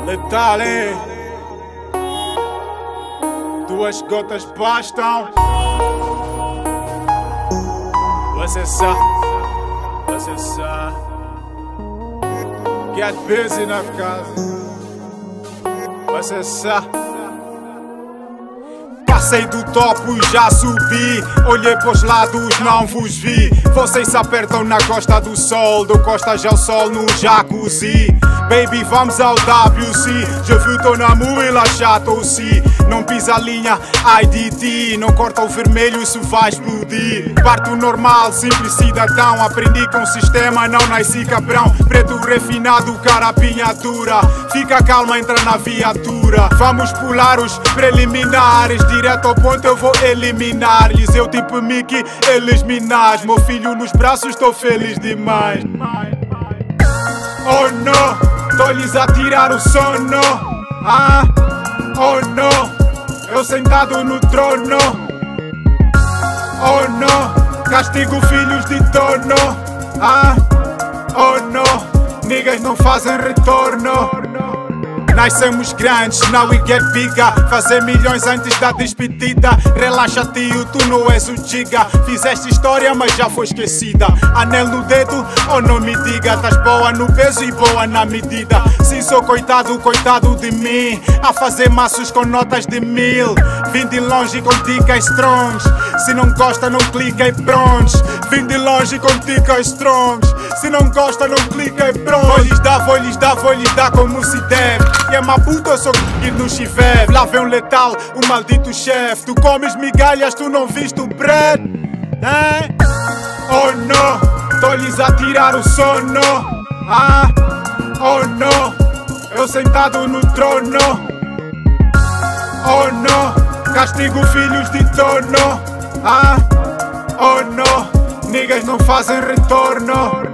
Letal, hein? Duas gotas bastam. Você sabe. Get busy na casa. Você sabe. Passei do topo e já subi. Olhei pros lados, não vos vi. Vocês se apertam na costa do sol. Dou costas ao sol no jacuzzi. Baby, vamos ao WC. Je vu ton amour e lá chato aussi. Não pisa a linha, ai de ti. Não corta o vermelho, isso vai explodir. Parto normal, simples cidadão. Aprendi com o sistema, não nasci cabrão. Preto refinado, carapinha dura. Fica calma, entra na viatura. Vamos pular os preliminares. Direto ao ponto eu vou eliminar-lhes. Eu tipo Mickey, eles Minaj. Meu filho nos braços, tô feliz demais. Oh não, tô-lhes a tirar o sono. Ah, oh não, eu sentado no trono. Oh não, castigo filhos de torno. Ah, oh não, niggas não fazem retorno. Nascemos grandes, now we get bigger. Fazer milhões antes da despedida. Relaxa tio, tu não és o giga. Fizeste história mas já foi esquecida. Anel no dedo, oh não me diga. Tás boa no peso e boa na medida. Sim, sou coitado, coitado de mim. A fazer maços com notas de 1000. Vim de longe com dicas strongs. Se não gosta não clica e bronze. Vim de longe com dicas strongs. Se não gosta não clica e bronze. Vou lhes dar como se deve. E é uma puta, eu sou que no chivete. Lá vem um letal, o maldito chefe. Tu comes migalhas, tu não viste o bread, hein? Oh não, tô-lhes a tirar o sono. Ah, oh não, eu sentado no trono. Oh não, castigo filhos de torno. Ah, oh não, niggas não fazem retorno.